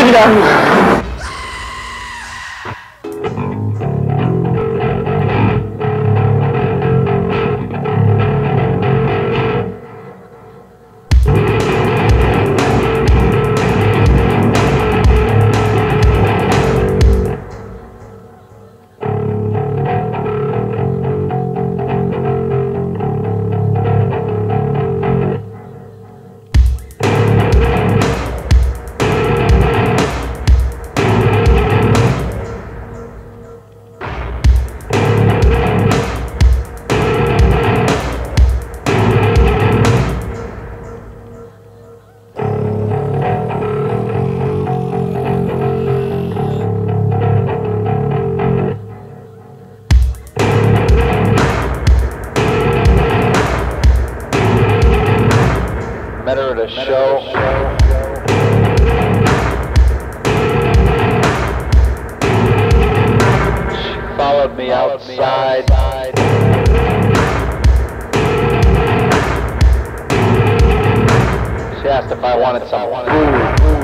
freedom. Met her at a show. She followed me outside. She asked if I wanted some food.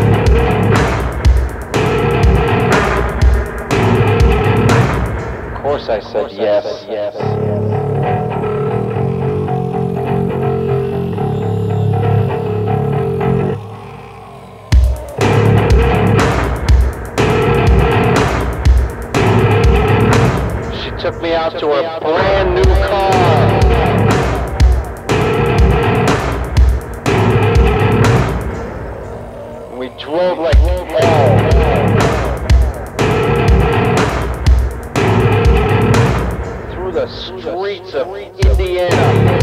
Of course I said yes. Took me out to her brand new car. We drove like hell. Through the streets of Indiana.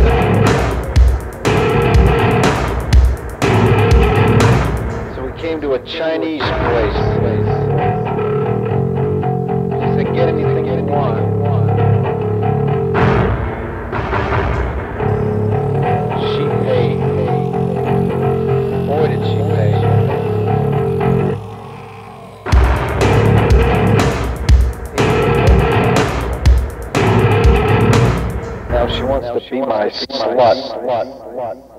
So we came to a Chinese place. She said, get anything you want. Boy, did she pay. Now she wants to be my slut.